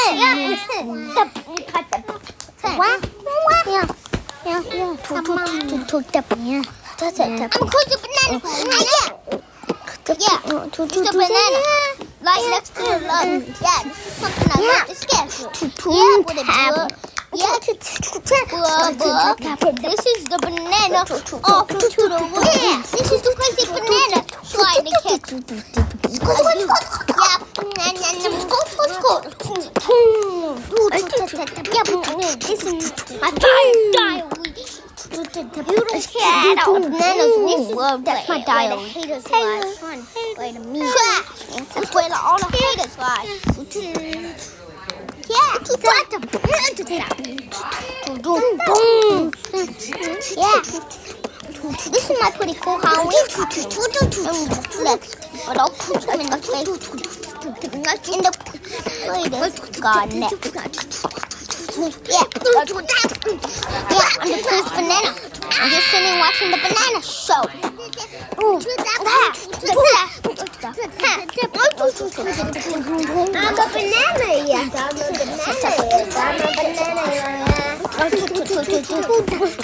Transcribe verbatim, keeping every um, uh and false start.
Quá, quá. Yeah, yeah, yeah. Thuộc, thuộc, thuộc tập nha. Tôi sẽ tập. I'm going to banana. Yeah, it's a banana. Right next to the love. Yeah, this is something I love to scare for. Yeah, with a book. Yeah, this is the banana off to the wall. This is the crazy banana slide to catch. Yeah, and then let's go, let's go. Yeah, this is my diary. You don't care about bananas. That's my diary. Haters lives. Wait a minute. That's where all the haters lives. Yeah, yeah. This is my pretty cool Halloween. Next, but I'll put them in the face. In the place. God, next. Yeah, yeah. I'm the coolest banana. I'm just sitting watching the banana show. Ooh, I'm a banana, yes. I'm a banana, yes. I'm a banana, yes.